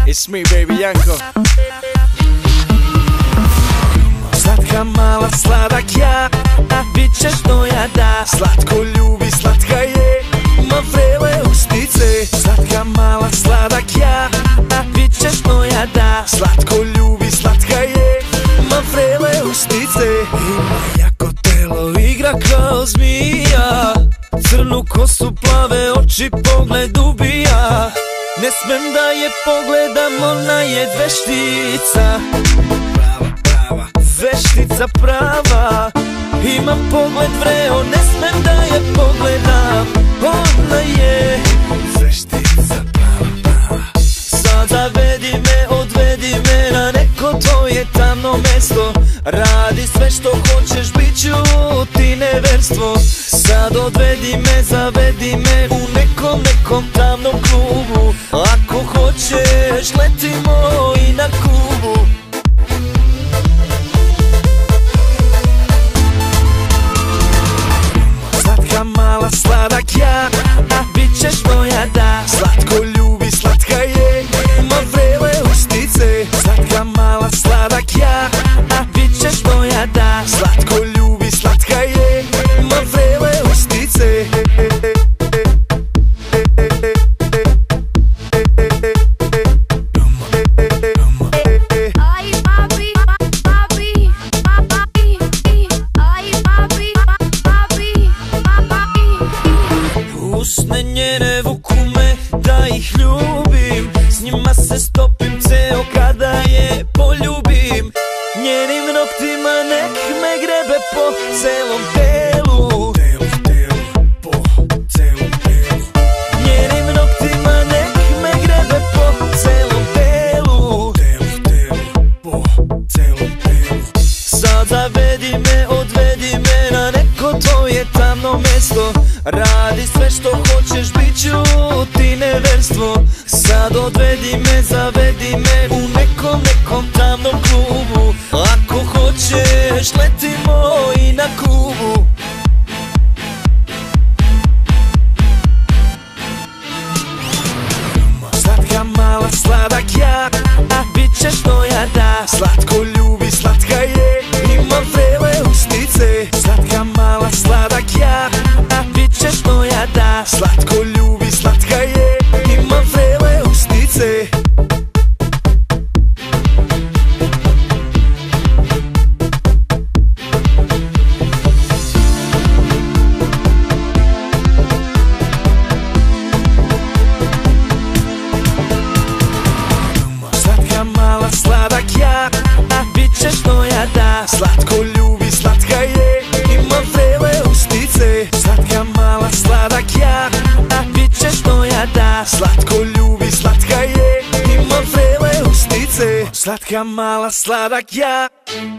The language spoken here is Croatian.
It's me, baby Janko. Slatka mala, sladak ja, bit ćeš moja da. Slatko ljubi, slatka je, ma vrele usnice. Slatka mala, sladak ja, bit ćeš moja da. Slatko ljubi, slatka je, ma vrele usnice. Ima jako telo, igra kao zmija, crnu kosu, plave oči, pogled ubija. Ne smem da je pogledam, ona je veštica. Veštica prava, ima pogled vreo, ne smem da je pogledam. Ona je veštica prava. Sad zavedi me, odvedi me na neko tvoje tamno mesto. Radi sve što hoćeš, bit ću ti neverstvo. Sad odvedi me, zavedi me u nekom tamnom klubu. Ako hoćeš, letimo i na Kubu. Slatka mala, sladak ja, bit ćeš moja da. Slatko ljubi, slatka je, ma vrele usnice. Slatka mala, sladak ja, bit ćeš moja da. Slatko ljubi, slatka je, ma vrele usnice. Usne njene vuku me da ih ljubim, s njima se stopim ceo kada je poljubim. Njenim noktima nek me grebe po celom telu. Njenim noktima nek me grebe po celom telu. Sad zavedi me, odvedi me na neko tvoje tamno mesto. Radi sve što hoćeš, bit ću ti neverstvo. Sad odvedi me, zavedi me u nekom tamnom klubu. Ako hoćeš, letimo i na Kubu. Slatka mala, sladak ja, bit ćeš moja da. Slatko ljubi, slatka je, ima vrele usnice. Slatka mala, sladak ja, bit ćeš moja da. Slatko ljubi, slatka je, ima vrele usnice. Slatka mala, sladak ja, bit ćeš moja da. Slatko ljubi, slatka je, ima vrele usnice. Slatka mala, sladak ja, bit ćeš moja da. Slatko ljubi, slatka je, ima vrele usnice. Slatka mala, sladak ja.